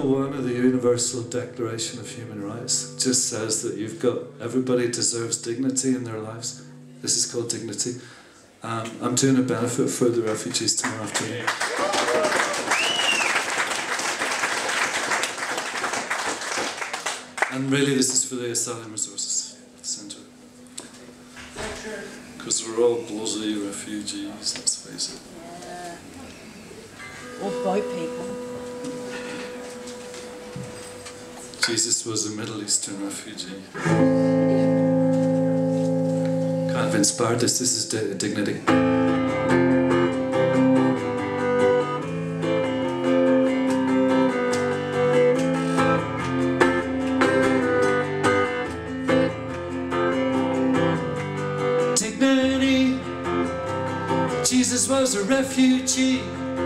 Article 1 of the Universal Declaration of Human Rights just says that everybody deserves dignity in their lives. This is called dignity. I'm doing a benefit for the refugees tomorrow afternoon. And really this is for the Asylum Resources Centre. Because we're all bloody refugees, let's face it. Yeah. Or boat people. Jesus was a Middle Eastern refugee. Kind of inspired this. This is dignity. Dignity. Jesus was a refugee,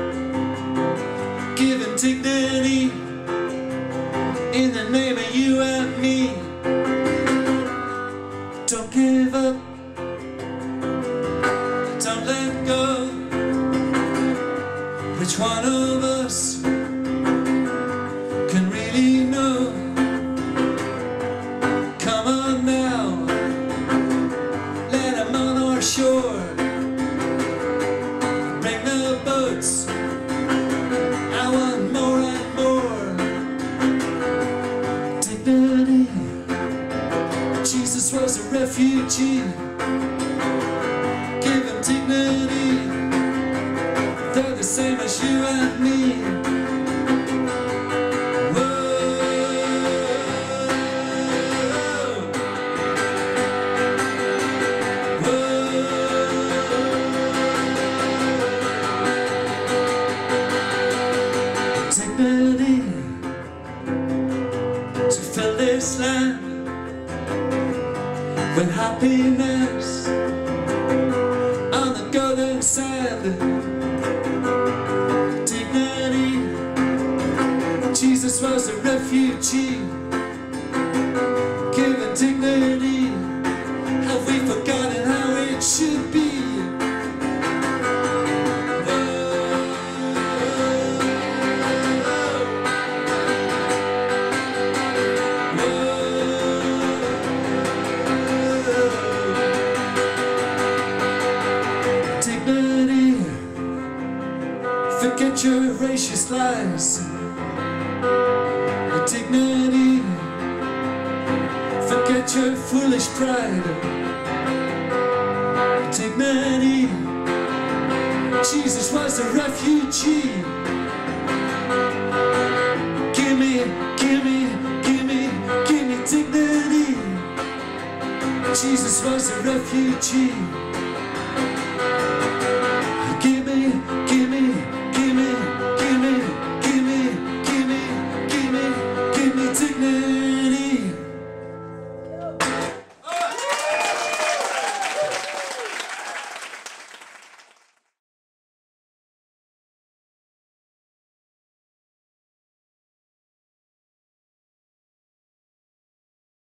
given dignity in the name of you and me. Don't give up, don't let go. Which one of us can really know? Come on now, let them on our shore. Bring the boats, I want more and more. Dignity. Jesus was a refugee, given dignity. They're the same as you and me. Dignity to fill this land with happiness on the golden sand. Dignity. Jesus was a refugee, given dignity. Have we forgotten how it should be? Forget your racist lies. Dignity. Forget your foolish pride. Dignity. Jesus was a refugee. Gimme dignity. Jesus was a refugee.